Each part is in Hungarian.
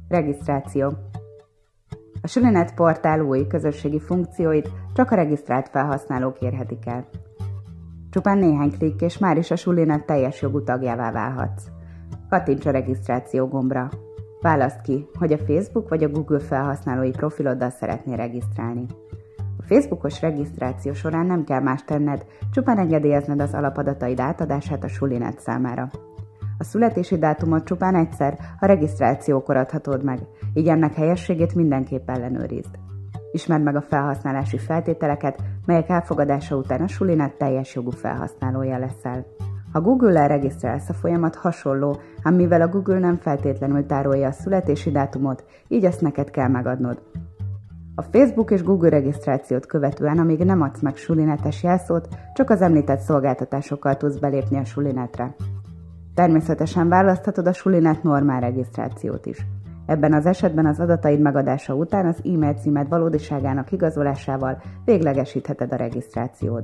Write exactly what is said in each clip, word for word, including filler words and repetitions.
Regisztráció. A Sulinet portál új közösségi funkcióit csak a regisztrált felhasználók érhetik el. Csupán néhány klikk, és már is a Sulinet teljes jogú tagjává válhatsz. Kattints a regisztráció gombra. Válaszd ki, hogy a Facebook vagy a Google felhasználói profiloddal szeretnél regisztrálni. A Facebookos regisztráció során nem kell más tenned, csupán engedélyezned az alapadataid átadását a Sulinet számára. A születési dátumot csupán egyszer, a regisztrációkor adhatod meg, így ennek helyességét mindenképp ellenőrizd. Ismerd meg a felhasználási feltételeket, melyek elfogadása után a Sulinet teljes jogú felhasználója leszel. Ha Google-lel regisztrálsz, a folyamat hasonló, ám mivel a Google nem feltétlenül tárolja a születési dátumot, így ezt neked kell megadnod. A Facebook és Google regisztrációt követően, amíg nem adsz meg Sulinetes jelszót, csak az említett szolgáltatásokkal tudsz belépni a Sulinetre. Természetesen választhatod a Sulinet normál regisztrációt is. Ebben az esetben az adataid megadása után az e-mail címed valódiságának igazolásával véglegesítheted a regisztrációd.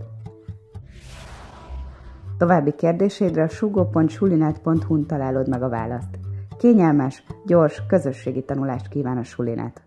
További kérdéseidre a sugo pont sulinet pont hu-n találod meg a választ. Kényelmes, gyors, közösségi tanulást kíván a Sulinet.